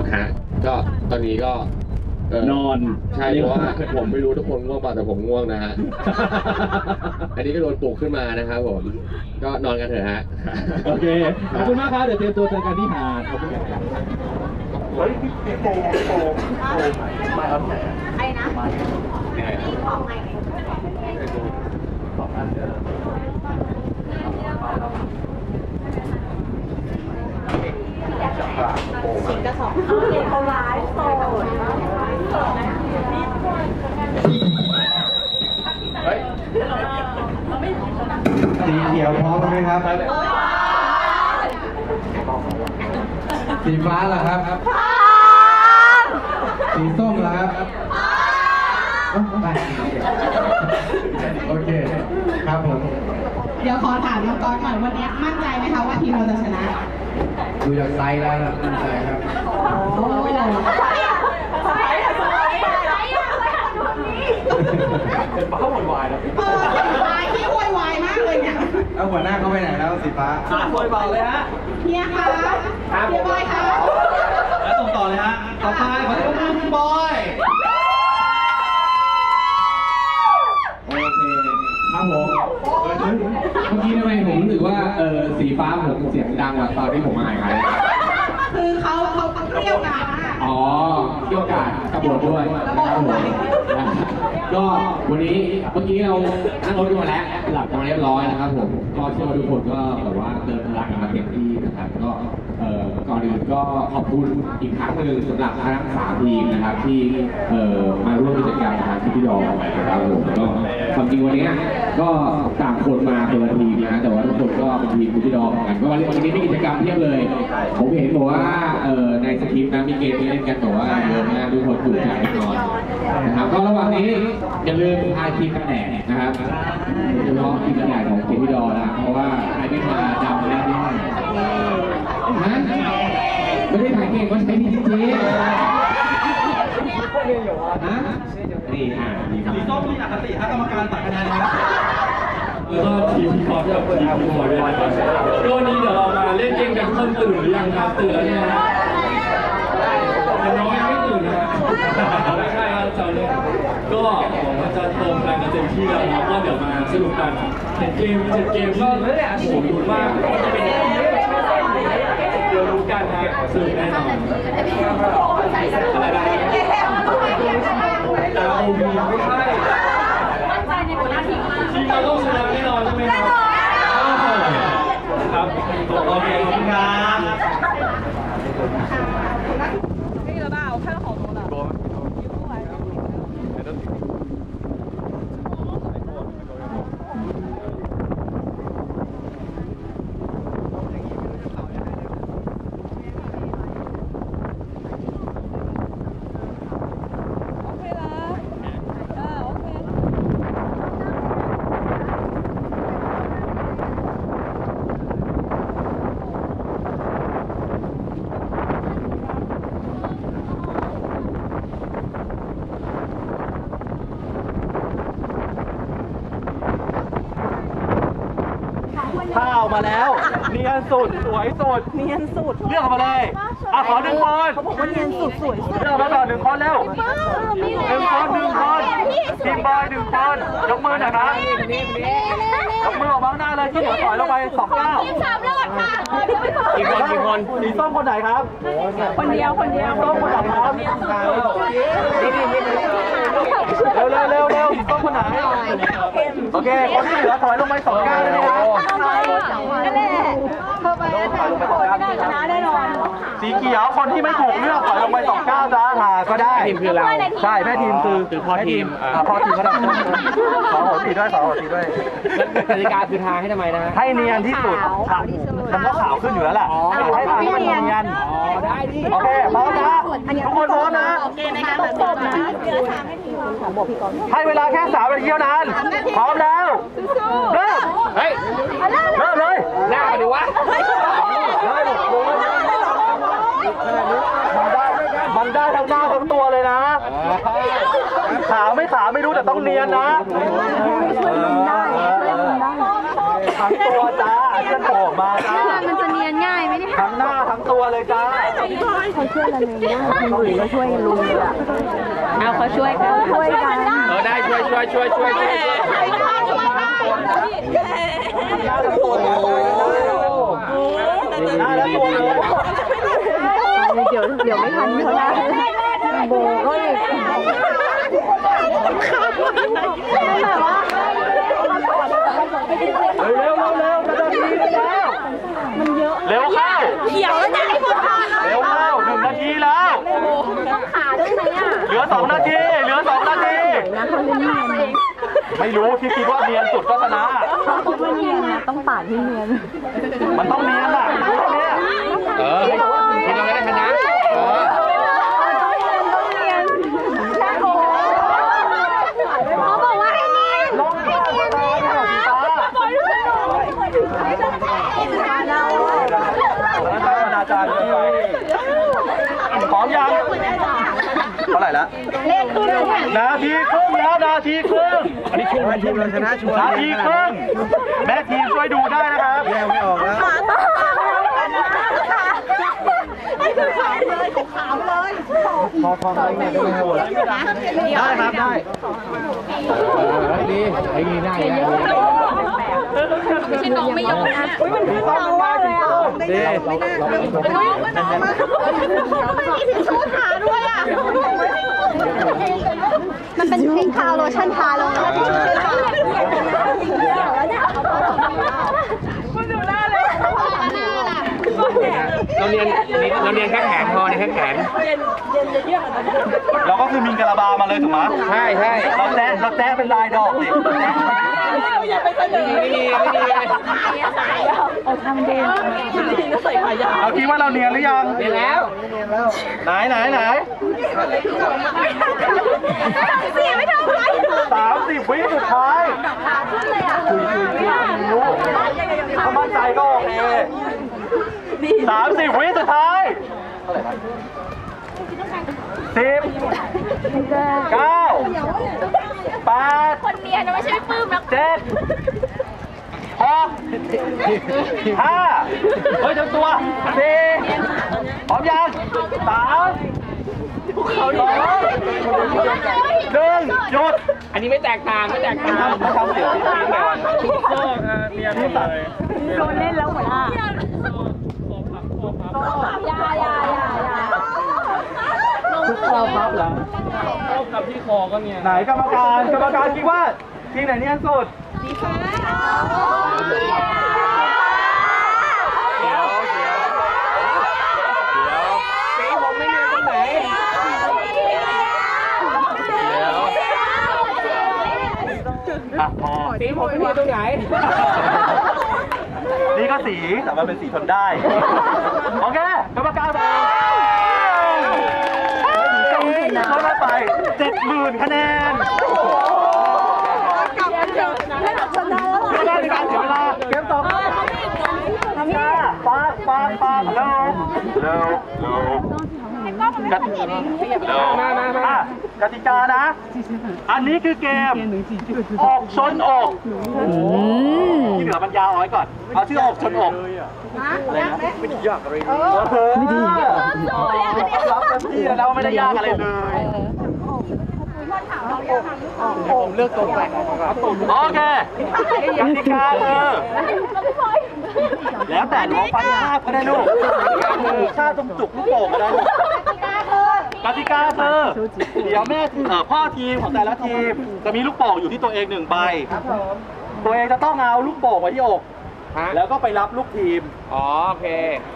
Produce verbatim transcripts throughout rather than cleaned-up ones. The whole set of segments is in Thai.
ฮะก็ตอนนี้ก็นอนใช่เพราะว่าผมไม่รู้ทุกคนง่วงเปล่าแต่ผมง่วงนะฮะอันนี้ก็โดนปลุกขึ้นมานะครับผมก็นอนกันเถอะฮะโอเคขอบคุณมากครับเดี๋ยวเตรียมตัวเจอกันที่หาดขอบคุณเฮ้ยพี่โปพี่โปมาเอาไหนอ่ะไอ้นะยังไงของไงสองอันเดียวสิงกระสอบเขาร้ายโซ่สีเขียวพร้อมไหมครับสีฟ้าล่ะครับสีส้มล่ะครับโอเคครับผมเดี๋ยวขอถามน้องก๊อตก่อนวันนี้มั่นใจไหมคะว่าทีมเราจะชนะดูจากไซส์แล้วนะมั่นใจครับโอ้ยเขาหมดวายแล้วเออวายที่โวยวายมากเลยเนี่ยแล้วหัวหน้าเขาไปไหนแล้วสีฟ้าโวยเบาเลยฮะเฮียคะเฮียบอยคะแล้วส่งต่อเลยฮะต่อไปขอเชิญคุณบอยโอเคครับผมเมื่อกี้ทำไมผมรู้สึกว่าเออสีฟ้าผมเสียงดังกว่าตอนที่ผมมาหายไปคือเขาเขาต้องเที่ยวกันอ๋อเที่ยวกันกระโดดด้วยนะครับผมก็วันนี้เมื่อกี้เรานั่งรถกันมาแล้วหลับกันมาเรียบร้อยนะครับผมก็เชื่อว่าทุกคนก็แบบว่าเติมพลังกันมาเต็มที่นะครับก็เอ่อก่อนอื่นก็ขอบคุณอีกครั้งหนึ่งสำหรับทั้งสามทีมนะครับที่เอ่อมาร่วมกิจกรรมทางที่พี่ดองนะครับผมก็ความจริงวันนี้ก็ต่างคนมาคนละทีมนะแต่ว่าทุกคนก็เป็นทีมพี่ดองกันก็วันนี้มีกิจกรรมเพียบเลยผมเห็นบอกว่าเอ่อในสคริปต์นะมีเกมที่เล่นกันบอกว่าเยอะมากทุกคนถูกใจแน่นอนนะครับก็ระหว่างนี้อย่าลืมทายทีมกันแดดนะครับโดยเฉพาะทีมกันแดดของเกมพี่ดองนะเพราะว่าใครไม่มาดำแน่แน่ฮะไม่ได้ถ่ายเก่งก็ใช้ดีจริงๆฮะนี่อ่ะนี่ครับสีส้มมีอคติฮะกรรมการตัดคะแนนนะครับแล้วก็ทีมพี่กอล์ฟจะเปิดทีมพี่บอยด้วยก็วันนี้เดี๋ยวเรามาเล่นเกมกันเพิ่มตื่นหรือยังครับตื่นแล้วเนี่ยน้องยังไม่ตื่นนะไม่ใช่ครับเจ้าเนี่ยก็หวังว่าจะเติมพลังกันเต็มที่แล้วนะก็เดี๋ยวมาสนุกกันเห็นเกมเห็นเกมก็ผมดูมากก็จะเป็นเดี๋ยวรู้กันนะสนุกแน่นอนอะไรนะดาวมีไม่ใช่ทีมเราต้องชนะแน่นอนใช่ไหมครับครับโอเคขอบคุณครับ可以了吧？我看了好多了。多吗？一部还是？ ถ้าเอามาแล้วเนียนสุดสวยสุดเนียนสุดเลือกออกมาเลยอ่ะขอหนึ่งคนเขาบอกว่าเนียนสุดสวยสุดเลือกมาก่อนหนึ่งคนเร็วหนึ่งคนหนึ่งคนทีมบอยหนึ่งคนยกมือหน่อยนะยกมือออกมาข้างหน้าเลยที่เหลือถอยลงไปสองเก้าทีมสามรอดค่ะกี่คนกี่คนสีส้มคนไหนครับคนเดียวคนเดียวส้มคนไหนครับเร็วเร็วเร็วเร็วสีส้มคนไหนโอเคคนที่เหลือถอยลงไปสองเก้าเลยนะครับนั่นแหละเข้าไปแล้วแต่ทุกคนไม่ได้ชนะแน่นอนสีเขียวคนที่ไม่ถูกเลือกถอยลงไปสองเก้าจ้าหาก็ได้ทีมคือเราใช่แม่ทีมคือคือพ่อทีมพ่อทีมก็ได้ขอหัวทีด้วยขอหัวทีด้วยกติกาคือทางให้ทำไมนะให้เนียนที่สุดมันก็ขาวขึ้นอยู่แล้วแหละให้ทางให้มันเนียนอ๋อได้ดิโอเคพร้อมนะทุกคนพร้อมนะในการผสมนะให้เวลาแค่สามนาทีเท่านั้นพร้อมแล้วเริ่มเฮ้ยเริ่มเลยหน้าดิวะมันได้ทั้งหน้าทั้งตัวเลยนะขาวไม่ขาวไม่รู้แต่ต้องเนียนนะทั้งตัวจ้าเชือกโผล่มาจ้ามันจะเนียนง่ายไหมเนี่ยทั้งหน้าทั้งตัวเลยจ้าเขาช่วยกันเองได้คนอื่นก็ช่วยกันลุงเลยอะเอาเขาช่วยกันช่วยกันเออได้ช่วยช่วยช่วยช่วยช่วยเดี๋ยวเดี๋ยวไม่ทันเขาได้โบก็เลยแบบว่าเร็วเร็วเร็วจะได้ดีแล้วมันเยอะเร็วเข้าเขียวแล้วจะให้พวกทานเร็วเข้าหนึ่งนาทีแล้วต้องขาด้วยไหมอ่ะเหลือสองนาทีเหลือสองนาทีไม่รู้ที่คิดว่าเนียนสุดก็ชนะคิดว่าเนียนนะต้องปาดที่เนียนมันต้องเนียนอ่ะเนี่ยเออคิดเราได้ชนะเออเขาบอกว่าให้เนียนลงให้เนียนสีฟ้าอาจารย์พร้อมยังเท่าไหร่ละเล่นขึ้นเลยนาทีครึ่งแล้วนาทีครึ่งอันนี้ช่วยทีมเราชนะชัวร์นาทีครึ่งแม่ทีมช่วยดูได้นะครับแยกไม่ออกแล้วพอพอได้ไหมได้ไหมได้ครับได้ดีไอ้นี่ได้ไม่ใช่น้องไม่ยอมนะอุ้ยมันเบามากเลยอ่ะดีน้องมันน้องมากมันมีทิชชู่ทาด้วยอ่ะมันเป็นเพลงทาโลชั่นทาลงแล้วทิชชู่ทาคุณดูหน้าเลยเราเรียนเราเรียนแค่แขนพอเนี่ยแค่แขนเราก็คือมินกะลาบามาเลยถูกไหมใช่ใช่เราแต้เราแต้เป็นลายดอกดิอย่าไปเสนอไม่ดีไม่ดีเอาทำเด่นเอาคิดว่าเราเนียนหรือยังเนียนแล้วไหนไหนไหนสามสิบวิสุดท้ายคุยคุยคุยรู้ถ้ามั่นใจก็โอเคสามสิบวิสุดท้ายสิบเก้าแปดคนเนียนไม่ใช่ปื้มนะเจ็ดหกห้าเฮ้ยเจ้าตัวสี่พร้อมยังสามสองหนึ่งหยุดอันนี้ไม่แตกต่างไม่แตกต่างไม่ทำเสียงปี๊ดก่อนทุกโซ่เนียนหมดเลยโดนเล่นแล้วหัวหน้าอย่าอย่าอย่าอย่าทุกข้อพับเหรอโซ่กับที่คอก็เนียนไหนกรรมการกรรมการคิดว่าทีมไหนเนียนสุดสีฟ้าเดี๋ยวเดี๋ยวเดี๋ยวสีผมไม่เนียนตรงไหนเดี๋ยวอ่ะพอสีผมไม่เนียนตรงไหนนี่ก็สีแต่มันเป็นสีทนได้โอเคกรรมการบอกชนะไปเจ็ดหมื่นคะแนนไม่ได้ในการเสียเวลาเกมต่อไปปาดปาดปาดเร็วเร็วเร็วกติกาอ่ะกติกานะอันนี้คือเกมอกชนอกที่เหลือมันยาวเอาไว้ก่อนเอาชื่ออกชนอกอะไรนะไม่ได้ยากอะไรเลยไม่ดีรับเต็มที่แล้วไม่ได้ยากอะไรเลยผมเลือกตัวไปโอเคกติกาคือแล้วแต่น้องฟังภาพก็ได้ลูกชาตรงจุกลูกโป่งก็ได้ลูกกติกาคือเดี๋ยวแม่พ่อทีมของแต่ละทีมจะมีลูกโป่งอยู่ที่ตัวเองหนึ่งใบตัวเองจะต้องเอาลูกโป่งไว้ที่อกแล้วก็ไปรับลูกทีมอ๋อโอเค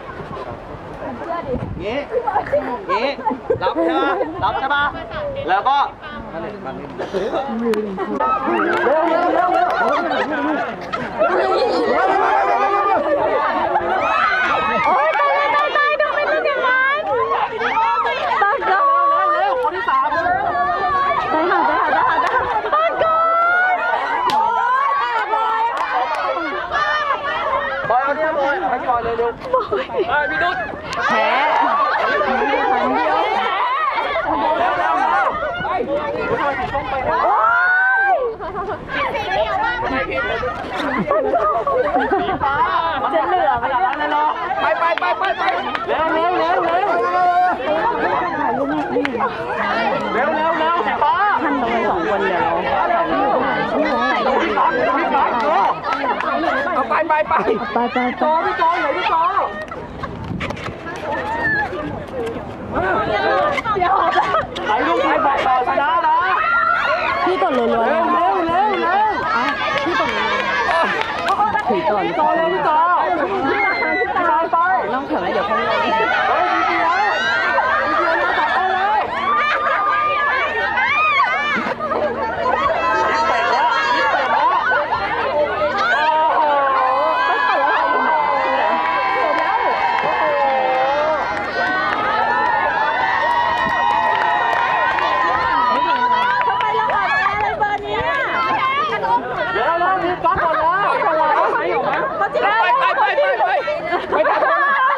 งี้งี้รับใช่ไหมรับใช่ปะแล้วก็เร็วเร็วเร็วเร็วโอ๊ยตายตายตายทำไมเป็นอย่างนั้นตายก่อนเร็วคนที่สามเร็วตายหาตายหาตายหาตายก่อนบอยเอาเนี่ยบอยให้บอยเลยเร็วเฮ้ยพี่นุชแพ้จะเหลือไหมเนี่ยไปไปไปไปไปเร็วเร็วเร็วเร็วไปไปไปไปโจพี่โจไหนพี่โจเดี๋ยวไปลูกไปไปต่อชนะนะพี่กดรัวๆเร็วเร็วเร็วเร็วอ่ะพี่กดถือก่อนพี่โจเร็วพี่โจพี่โจไปน้องเถอะเดี๋ยวเขาลงเฮ้ยดีดีแล้วดีดีแล้วตัดได้เลยยิ้มเป็ดแล้วยิ้มเป็ดแล้วโอ้โหเดี๋ยวเรามีก๊อตหมดแล้วไปไปไปไปไปไปทำอะไร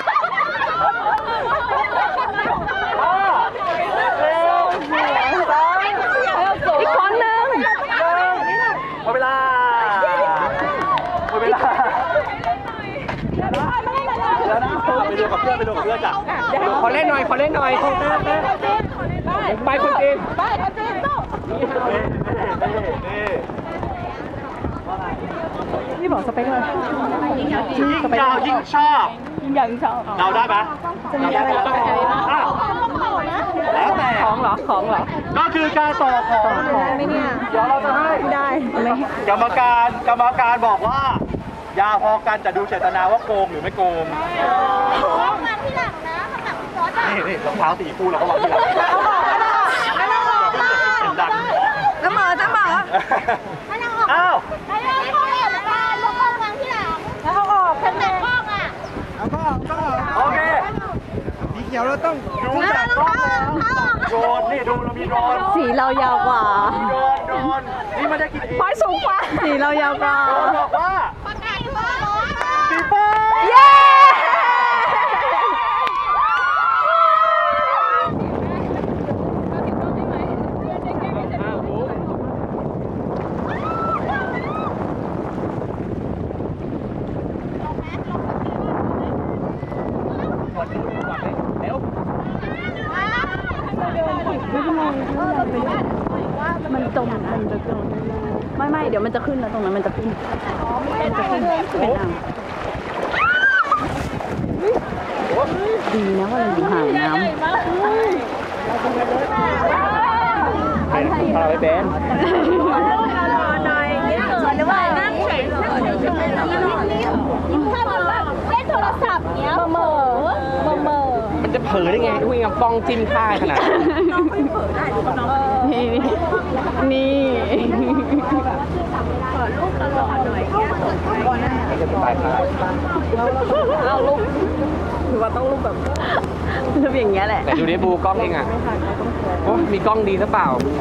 อีกคนนึงหมดเวลาหมดเวลาเดี๋ยวนะไปดูกับเพื่อนไปดูกับเพื่อนจ้ะขอเล่นหน่อยขอเล่นหน่อยไปคนจีนไปคนจีนนี่พี่บอกสเปคเลยยิ่งยาวยิ่งชอบยิ่งใหญ่ยิ่งชอบเราได้ไหมจะมีอะไรต่อนะแล้วแต่ของเหรอของเหรอก็คือการต่อของของไม่เนี่ยเดี๋ยวเราจะให้ไม่ได้ไม่กรรมการกรรมการบอกว่า ยาพอกันจะดูเจตนาว่าโกงหรือไม่โกงนี่นี่รองเท้าสีคู่เราก็วางที่หลังเสียงดังน้ำหมอน้ำหมออ้าวแล้วเอาออกแค่ไหนโอเคสีเขียวเราต้องดูจากกล้องแล้วโดรนนี่ดูเรามีโดรนสีเรายาวกว่าโดรนโดรนนี่มันได้กินเองพอยสูงกว่าสีเรายาวกว่าโดรนบอกว่าสีฟ้าเย้ มันจมมันจะจมไม่ไม่เดี๋ยวมันจะขึ้นแล้วตรงนั้นมันจะขึ้นมันจะขึ้นเป็นอ่างดีนะว่าเราอยู่ห่างน้ำพาไปเป็นหรือว่านั่งเฉยยิ้มถ้าแบบว่าเล่นโทรศัพท์เนี้ยเมอเมอเมอมันจะเผลอได้ไงทุกอย่างกล้องจิ้มค่ายขนาดนี้นี่นี่เอาลูกถือว่าต้องลูกแบบรูปอย่างเงี้ยแหละแต่ดูดิบูกล้องเองอ่ะโอ้มีกล้องดีหรือเปล่า